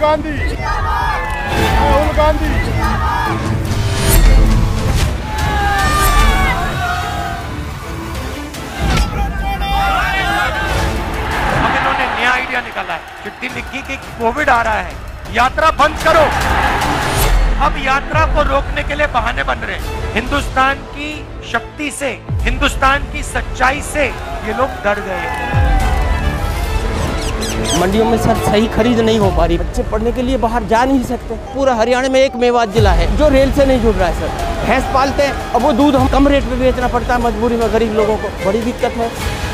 गांधी, राहुल गांधी। अब इन्होंने नया आइडिया निकाला है, चिट्ठी लिखी कि कोविड आ रहा है, यात्रा बंद करो। अब यात्रा को रोकने के लिए बहाने बन रहे हैं। हिंदुस्तान की शक्ति से, हिंदुस्तान की सच्चाई से ये लोग डर गए। मंडियों में सर सही खरीद नहीं हो पा रही, बच्चे पढ़ने के लिए बाहर जा नहीं सकते। पूरा हरियाणा में एक मेवात जिला है जो रेल से नहीं जुड़ रहा है सर। भैंस पालते हैं, अब वो दूध हम कम रेट पे बेचना पड़ता है, मजबूरी में गरीब लोगों को बड़ी दिक्कत है।